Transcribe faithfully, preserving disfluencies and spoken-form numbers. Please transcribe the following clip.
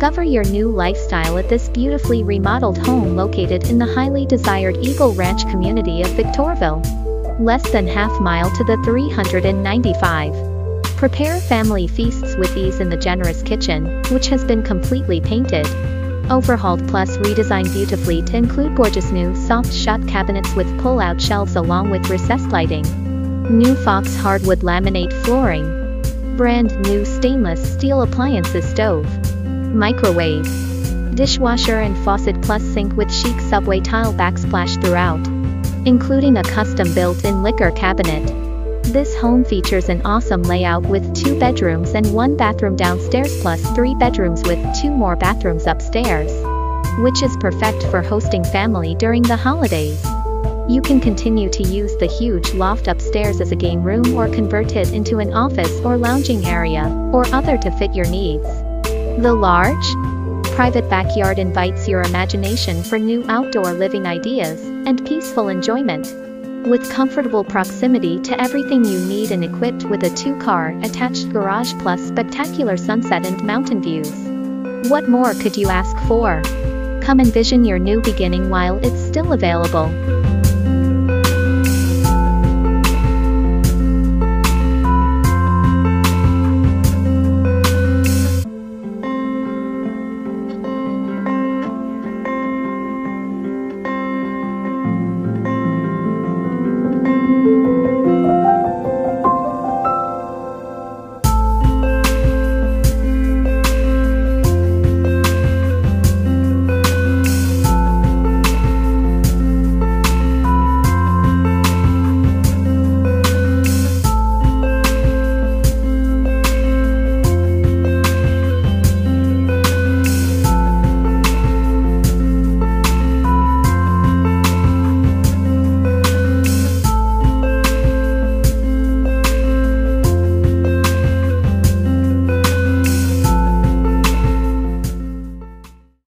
Discover your new lifestyle at this beautifully remodeled home located in the highly desired Eagle Ranch community of Victorville. Less than half mile to the three hundred ninety-five. Prepare family feasts with ease in the generous kitchen, which has been completely painted, overhauled plus redesigned beautifully to include gorgeous new soft shut cabinets with pull-out shelves along with recessed lighting. New Fox hardwood laminate flooring. Brand new stainless steel appliances stove. Microwave. Dishwasher and faucet plus sink with chic subway tile backsplash throughout, including a custom built-in liquor cabinet. This home features an awesome layout with two bedrooms and one bathroom downstairs plus three bedrooms with two more bathrooms upstairs, which is perfect for hosting family during the holidays. You can continue to use the huge loft upstairs as a game room or convert it into an office or lounging area, or other to fit your needs. The large, private backyard invites your imagination for new outdoor living ideas and peaceful enjoyment. With comfortable proximity to everything you need and equipped with a two-car attached garage plus spectacular sunset and mountain views. What more could you ask for? Come envision your new beginning while it's still available.